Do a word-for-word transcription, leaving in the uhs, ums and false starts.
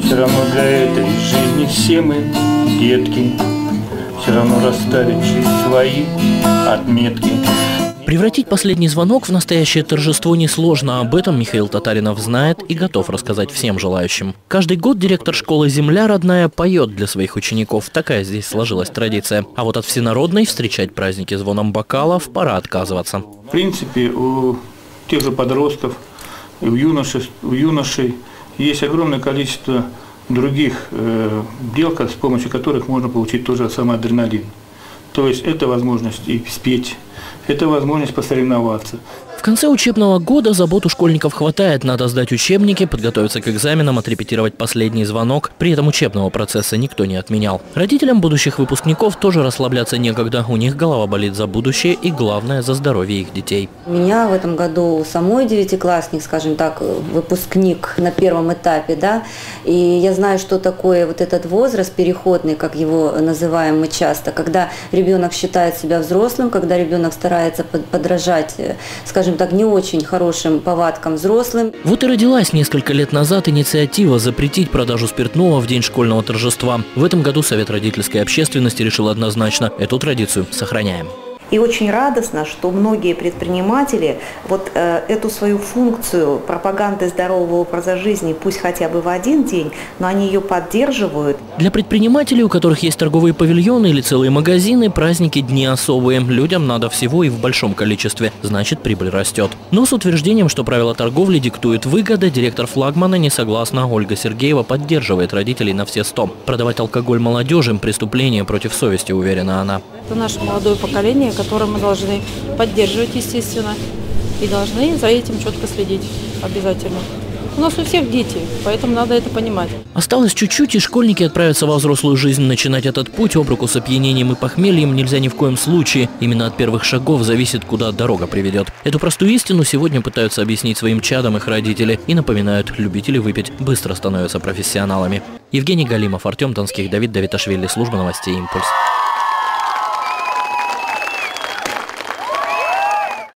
Все равно для этой жизни все мы детки, все равно расставить свои отметки. Превратить последний звонок в настоящее торжество несложно. Об этом Михаил Татаринов знает и готов рассказать всем желающим. Каждый год директор школы «Земля родная» поет для своих учеников. Такая здесь сложилась традиция. А вот от всенародной встречать праздники звоном бокалов пора отказываться. В принципе, у тех же подростков, у юношей, у юношей есть огромное количество других э, дел, с помощью которых можно получить тоже самый адреналин. То есть это возможность и спеть, это возможность посоревноваться. В конце учебного года забот у школьников хватает. Надо сдать учебники, подготовиться к экзаменам, отрепетировать последний звонок. При этом учебного процесса никто не отменял. Родителям будущих выпускников тоже расслабляться некогда. У них голова болит за будущее и, главное, за здоровье их детей. У меня в этом году самой девятиклассник, скажем так, выпускник на первом этапе, да, и я знаю, что такое вот этот возраст переходный, как его называем мы часто, когда ребенок считает себя взрослым, когда ребенок старается подражать, скажем так, не очень хорошим повадкам взрослым. Вот и родилась несколько лет назад инициатива запретить продажу спиртного в день школьного торжества. В этом году Совет родительской общественности решил однозначно: эту традицию сохраняем. И очень радостно, что многие предприниматели вот э, эту свою функцию пропаганды здорового образа жизни, пусть хотя бы в один день, но они ее поддерживают. Для предпринимателей, у которых есть торговые павильоны или целые магазины, праздники дни особые. Людям надо всего и в большом количестве, значит, прибыль растет. Но с утверждением, что правила торговли диктует выгода, директор флагмана не согласна. Ольга Сергеева поддерживает родителей на все сто. Продавать алкоголь молодежи – преступление против совести, уверена она. Это наше молодое поколение, которое мы должны поддерживать, естественно, и должны за этим четко следить обязательно. У нас у всех дети, поэтому надо это понимать. Осталось чуть-чуть, и школьники отправятся во взрослую жизнь. Начинать этот путь об руку с опьянением и похмельем нельзя ни в коем случае. Именно от первых шагов зависит, куда дорога приведет. Эту простую истину сегодня пытаются объяснить своим чадам их родители. И напоминают: любители выпить быстро становятся профессионалами. Евгений Галимов, Артем Донских, Давид Давиташвили, служба новостей «Импульс».